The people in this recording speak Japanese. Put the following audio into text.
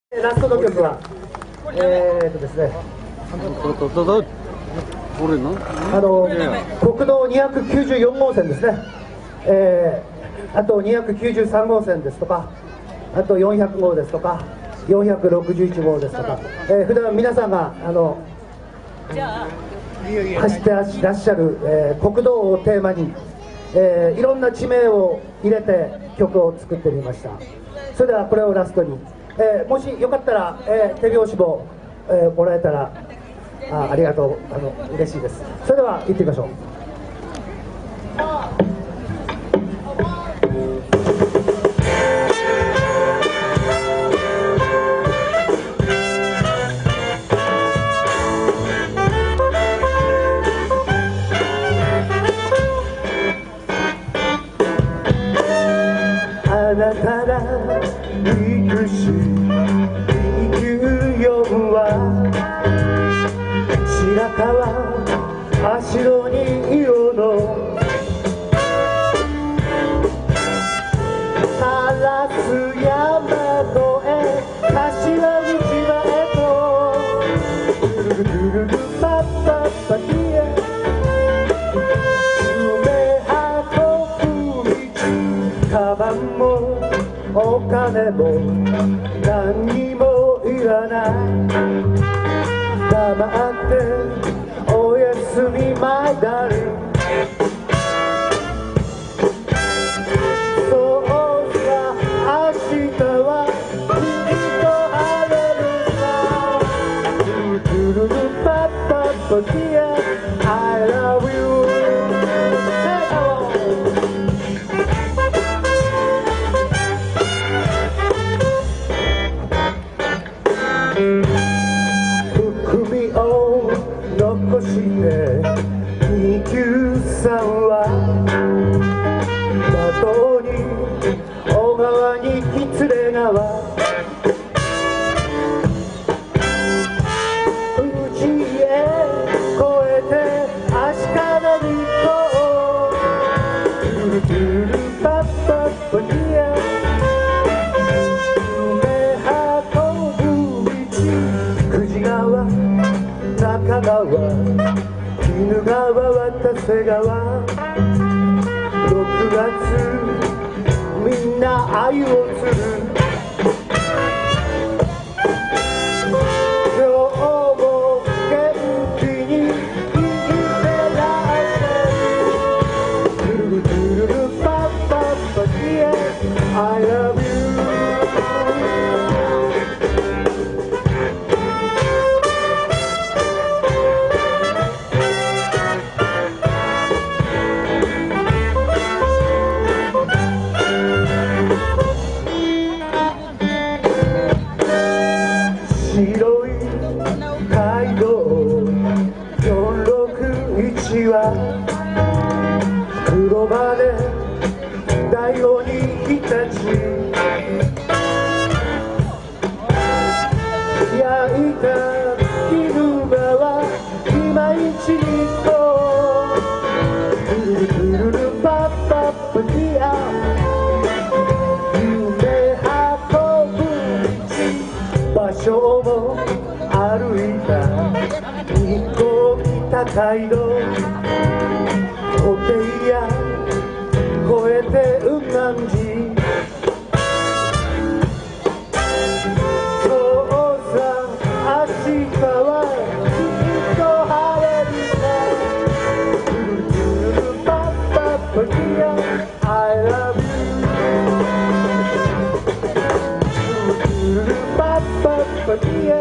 ラストの曲はですね、国道294号線ですね、あと293号線ですとか、あと400号ですとか、461号ですとか、普段皆さんが走ってらっしゃる、国道をテーマに、いろんな地名を入れて曲を作ってみました。それではこれをラストに、もしよかったら、手拍子も、もらえたらありがとう、嬉しいです。それでは行ってみましょう。あなたが行くし行くよは白川足戸に色の烏山越え柏口まへとぐるぐるぐるパッパッパヒエ夢運ぶ道カバンもお金も何にもいらない黙っておやすみマイダーリンそうさ明日はきっと晴れるさルルルルパッパッパディア I love you残して293は窓に小川に喜連川宇治へ越えて足利に行こうトゥルトゥルパッパッパディア夢運ぶ道久慈川中川鬼怒川渡瀬川6月みんな鮎を釣る今日も元気に生きてられるトゥルルトゥルルパッパッパディア I love you白い街道461は黒羽第五に日立焼いた絹場は今市に行こうルルルルルパッパッパディア夢運ぶ道場所も歩いた日光北街道ホテイヤ越えて雲南寺そうさ明日はきっと晴れるさルルルルパッパッパディア I love you ルルルルパッパッパディア